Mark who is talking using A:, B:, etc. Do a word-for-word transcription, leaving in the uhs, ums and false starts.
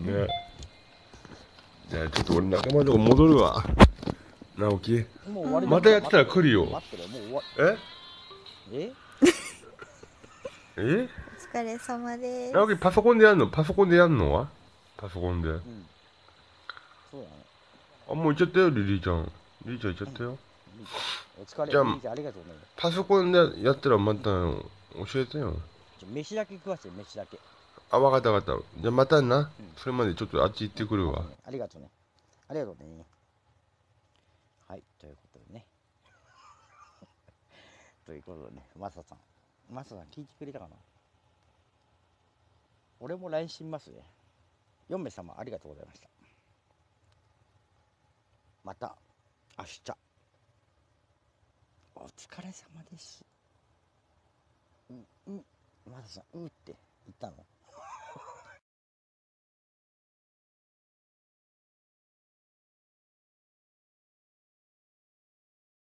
A: ね。じゃあちょっと俺仲間とこ戻るわ。直樹。
B: もう終わりだ。
A: またやってたら来るよ。
B: 待ってろ、もう終わ
A: え
B: え
A: え
C: お疲れ様です。
A: 直樹パソコンでやんのパソコンでやんのはパソコンで。
B: うん。そうだね。
A: あ、もう行っちゃったよ、リリーちゃん。リリーちゃん行っちゃったよ。
B: リーちゃんお疲れ。
A: じゃあ
B: リーちゃんありがとうね。
A: パソコンでやったらまた教えてよ。
B: ちょ飯だけ食わせて、飯だけ。
A: あ、わかったわかった。じゃあまたな。
B: うん
A: それまでちょっとあっち行ってくるわ。
B: ありがとうね。ありがとうね。はい、ということでね。ということでね、マサさん。マサさん聞いてくれたかな。俺も ライン しますね。よん名様ありがとうございました。また明日。お疲れ様です。うん、うん、マサさん、うーって言ったの。